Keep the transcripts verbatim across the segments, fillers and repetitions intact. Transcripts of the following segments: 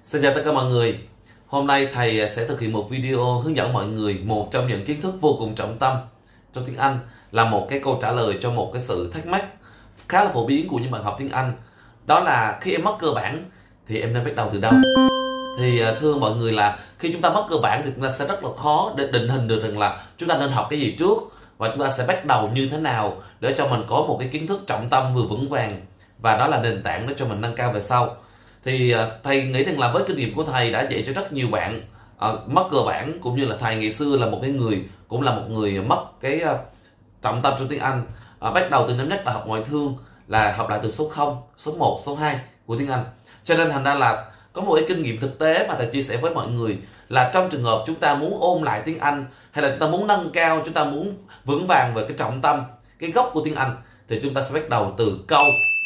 Xin chào tất cả mọi người. Hôm nay thầy sẽ thực hiện một video hướng dẫn mọi người một trong những kiến thức vô cùng trọng tâm trong tiếng Anh, là một cái câu trả lời cho một cái sự thắc mắc khá là phổ biến của những bạn học tiếng Anh. Đó là khi em mất cơ bản thì em nên bắt đầu từ đâu? Thì thưa mọi người là khi chúng ta mất cơ bản thì chúng ta sẽ rất là khó để định hình được rằng là chúng ta nên học cái gì trước và chúng ta sẽ bắt đầu như thế nào để cho mình có một cái kiến thức trọng tâm vừa vững vàng, và đó là nền tảng để cho mình nâng cao về sau. Thì thầy nghĩ rằng là với kinh nghiệm của thầy đã dạy cho rất nhiều bạn uh, mất cơ bản, cũng như là thầy ngày xưa là một cái người cũng là một người mất cái uh, trọng tâm trong tiếng Anh. Uh, bắt đầu từ năm nhất là học ngoại thương, là học lại từ số không, số một, số hai của tiếng Anh. Cho nên thành ra là có một cái kinh nghiệm thực tế mà thầy chia sẻ với mọi người là trong trường hợp chúng ta muốn ôn lại tiếng Anh, hay là chúng ta muốn nâng cao, chúng ta muốn vững vàng về cái trọng tâm, cái gốc của tiếng Anh, thì chúng ta sẽ bắt đầu từ câu.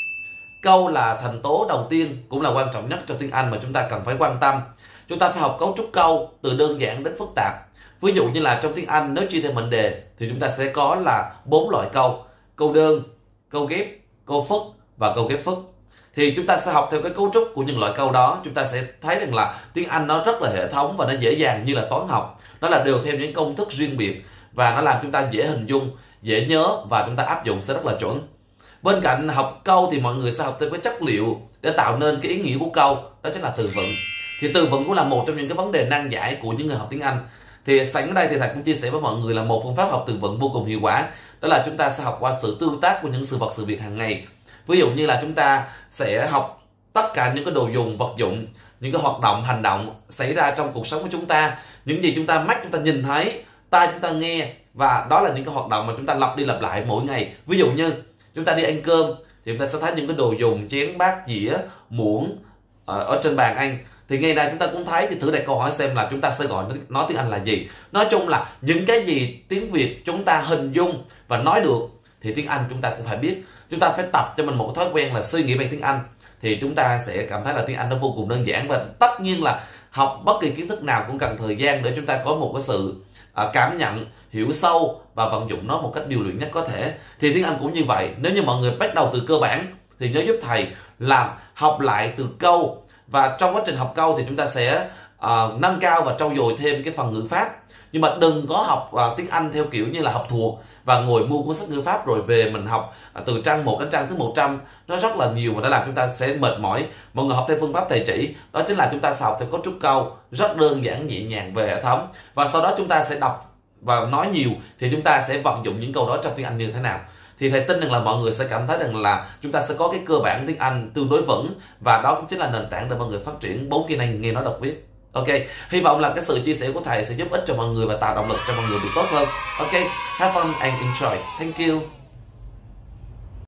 Câu là thành tố đầu tiên, cũng là quan trọng nhất trong tiếng Anh mà chúng ta cần phải quan tâm. Chúng ta phải học cấu trúc câu từ đơn giản đến phức tạp. Ví dụ như là trong tiếng Anh nếu chia theo mệnh đề thì chúng ta sẽ có là bốn loại câu: câu đơn, câu ghép, câu phức và câu ghép phức. Thì chúng ta sẽ học theo cái cấu trúc của những loại câu đó, chúng ta sẽ thấy rằng là tiếng Anh nó rất là hệ thống và nó dễ dàng như là toán học. Nó là đều theo những công thức riêng biệt và nó làm chúng ta dễ hình dung, dễ nhớ và chúng ta áp dụng sẽ rất là chuẩn. Bên cạnh học câu thì mọi người sẽ học thêm cái chất liệu để tạo nên cái ý nghĩa của câu, đó chính là từ vựng. Thì từ vựng cũng là một trong những cái vấn đề nan giải của những người học tiếng Anh. Thì sẵn ở đây thì thầy cũng chia sẻ với mọi người là một phương pháp học từ vựng vô cùng hiệu quả, đó là chúng ta sẽ học qua sự tương tác của những sự vật sự việc hàng ngày. Ví dụ như là chúng ta sẽ học tất cả những cái đồ dùng, vật dụng, những cái hoạt động, hành động xảy ra trong cuộc sống của chúng ta, những gì chúng ta mắt chúng ta nhìn thấy, tai chúng ta nghe, và đó là những cái hoạt động mà chúng ta lặp đi lặp lại mỗi ngày. Ví dụ như chúng ta đi ăn cơm thì chúng ta sẽ thấy những cái đồ dùng chén bát dĩa muỗng ở, ở trên bàn ăn. Thì ngày nay chúng ta cũng thấy, thì thử đặt câu hỏi xem là chúng ta sẽ gọi nó tiếng Anh là gì. Nói chung là những cái gì tiếng Việt chúng ta hình dung và nói được thì tiếng Anh chúng ta cũng phải biết. Chúng ta phải tập cho mình một thói quen là suy nghĩ bằng tiếng Anh, thì chúng ta sẽ cảm thấy là tiếng Anh nó vô cùng đơn giản. Và tất nhiên là học bất kỳ kiến thức nào cũng cần thời gian để chúng ta có một cái sự cảm nhận, hiểu sâu và vận dụng nó một cách điều luyện nhất có thể. Thì tiếng Anh cũng như vậy. Nếu như mọi người bắt đầu từ cơ bản thì nhớ giúp thầy làm học lại từ câu, và trong quá trình học câu thì chúng ta sẽ uh, nâng cao và trau dồi thêm cái phần ngữ pháp. Nhưng mà đừng có học uh, tiếng Anh theo kiểu như là học thuộc và ngồi mua cuốn sách ngữ pháp rồi về mình học uh, từ trang một đến trang thứ một trăm. Nó rất là nhiều và nó làm chúng ta sẽ mệt mỏi. Mọi người học theo phương pháp thầy chỉ, đó chính là chúng ta sẽ học theo cấu trúc câu rất đơn giản, nhẹ nhàng về hệ thống, và sau đó chúng ta sẽ đọc và nói nhiều thì chúng ta sẽ vận dụng những câu đó trong tiếng Anh như thế nào. Thì thầy tin rằng là mọi người sẽ cảm thấy rằng là chúng ta sẽ có cái cơ bản tiếng Anh tương đối vững, và đó cũng chính là nền tảng để mọi người phát triển bốn kỹ năng nghe nói đọc viết. Ok, hy vọng là cái sự chia sẻ của thầy sẽ giúp ích cho mọi người và tạo động lực cho mọi người được tốt hơn. Ok, have fun and enjoy. Thank you.